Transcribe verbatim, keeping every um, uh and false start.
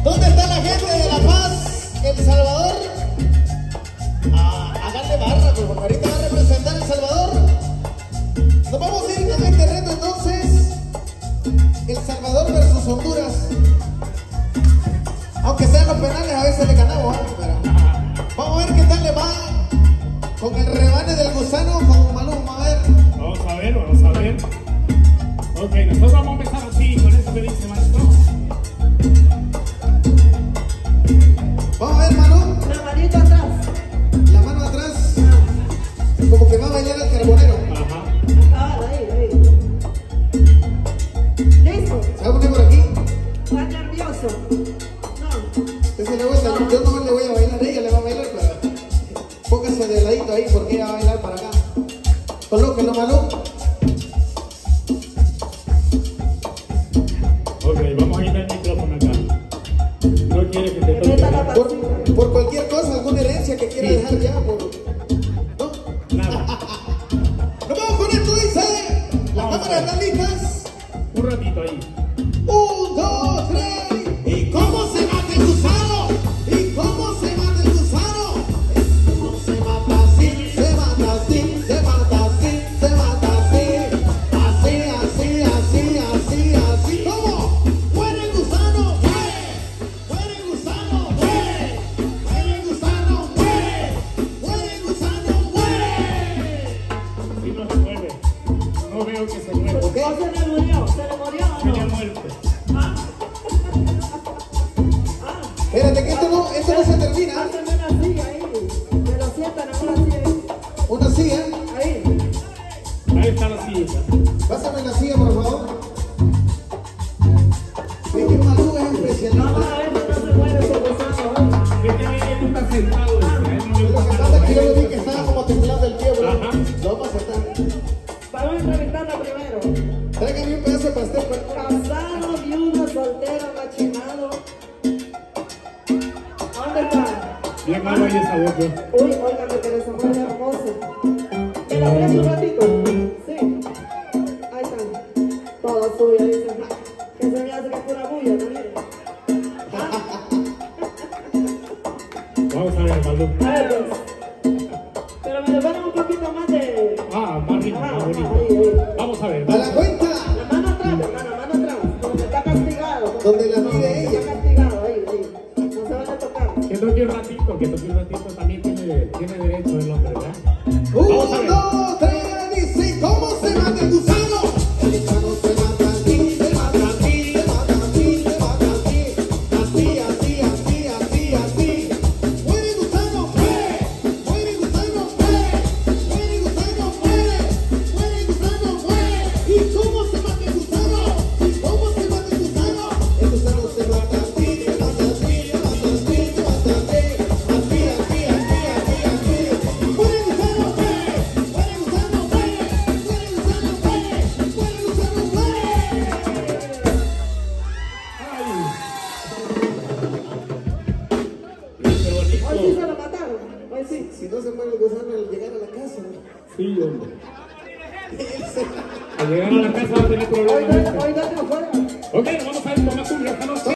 ¿Dónde está la gente de La Paz, El Salvador? Ah, háganle barra, pues, porque ahorita va a representar El Salvador. Nos vamos a ir con este reto entonces. El Salvador versus Honduras. Aunque sean los penales, a veces le ganamos, ¿eh? Pero vamos a ver qué tal le va con el rebane del gusano con Maluma. A ver. Vamos a ver, vamos a ver. Ok, nosotros vamos a empezar así, con esto que dice maestro. Vamos a ver, Malú. La manito atrás. La mano atrás. Como que va a bailar el carbonero. Ajá. Ah, ahí, ahí. ¿Listo? ¿Se va a poner por aquí? ¿Está nervioso? No. Usted se le vuelta. Yo no le voy a bailar, ella le va a bailar, pero póngase de ladito ahí porque ella va a bailar para acá. Colóquenlo, Malú. Ok, vamos a quitar el micrófono acá. No quiere que te Que meta la toque. pasita. Por, por cualquier cosa, alguna herencia que quiera Sí. dejar ya, por... ¿no? Nada. Nos vamos con esto, dice. Las Vamos. cámaras están listas. Un ratito ahí. Un, dos, tres. ¿Y cómo se mata el gusano? ¿Y cómo se mata el gusano? No se mata así, se mata así, se mata así, se mata así. Así, así, así, así, así. ¿Cómo? ¡Muere el gusano! ¡Muere! ¡Muere el gusano! ¡Muere! ¡Muere el gusano! ¡Muere! ¡Muere el gusano! ¡Muere! Sí, no se mueve. No veo que se mueva. ¿Por qué? ¿O se le murió? ¿Se le murió o Se le ha no? muerto. Ah. Ah. Espérate, que esto no, esto no se termina. Hácenme una silla ahí. Me lo sientan en una silla ahí. Una silla. Ahí. Ahí está la silla. Pásame la silla, por favor. Es que Malú es Vamos especialista. a ver si no se mueve ese gusano. ¿Eh? Es que él no está sentado. dice, a él no le Lo que gusta pasa es que yo nada. lo vi que estaba como temblando el pie, bro. Ajá. Lo vamos a sentar. Vamos a entrevistarla primero. Tráigame un pedazo de pastel, pues. Casado, viudo, soltero, machinado. ¿Dónde está? Bien malo ahí esa voz, yo. Uy, óigame que esa mujer es hermosa. ¿Que la aprecio un ratito? Sí. Ahí están. Toda suya, dicen. Que se me hace que es pura bulla también. Vamos a ver, Malú. A ver, pues. Pero me le ponen un poquito más de... Ah, más rico, Ajá, más ajá, bonito. ahí, ahí. Vamos a ver. A la cuenta. La mano atrás, hermano, la mano atrás. Donde está castigado. Donde la mire Está ella. castigado, ahí, ahí. No se van a tocar. Que toque un ratito, que toque un ratito también tiene, tiene derecho el hombre, ¿verdad? Un, Vamos a ver. dos, tres, dice. ¿Cómo se mata el gusano? El gusano se mata así, se mata así, se mata así, se mata así. Así, así, así, así, así. Muere el gusano, muere. Muere el gusano, muere. Muere el gusano, muere. Muere el gusano, muere. ¿Y cómo se mata el gusano? ¿Y cómo se mata el gusano? El gusano se mata así, se mata así, se mata así, se mata así. Así, así, así, así, así. Muere el gusano, muere. Muere el gusano, muere. Muere el gusano, muere. Muere el gusano, muere. ¡Ay! Qué Hoy sí bonito. se lo mataron. Hoy sí. Si no se muere el gusano al llegar a la casa, Sí, hombre. Al llegar a la casa va a tener Hoy, problemas. hoy, hoy, afuera. Ok, vamos a ver con la cumbia esta noche.